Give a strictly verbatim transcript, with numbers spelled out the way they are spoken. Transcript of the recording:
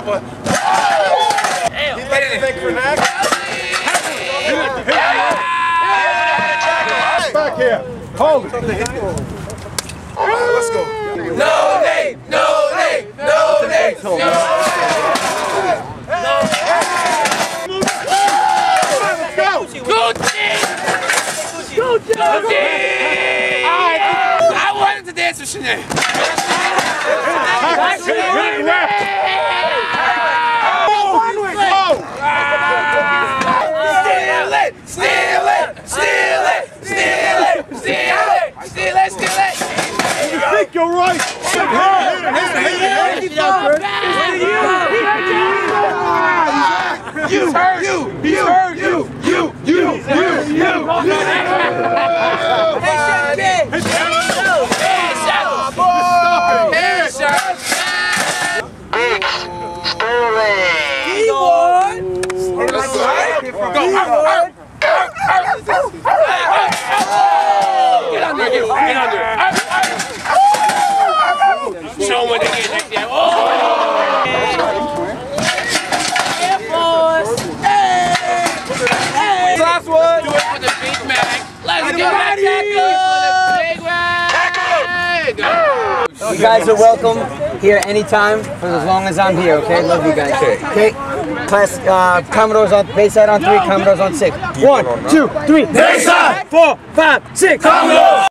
boy. He's ready to make for next. Back here. Hold it. Let's go. No name, no name, no name, no name. Let's go. Gucci! Gucci! I wanted to dance with Chanel. Steal it! Steal it! Steal it! Steal it! Steal it! Steal it! Steal it! You think you're right? You! You! You! You! You! You! You! You! You! Get under you! Get under! Show them what they get like that. Oh! Air Force! Hey! Last one! Do it for the Big Mac. Let's get back for the Big Mac! You guys are welcome here anytime for as long as I'm here, okay? Love you guys. Okay? Class, uh, Commodores on, Bayside on three, Commodores on six. One, two, three. Bayside! Four, five, six. Commodores!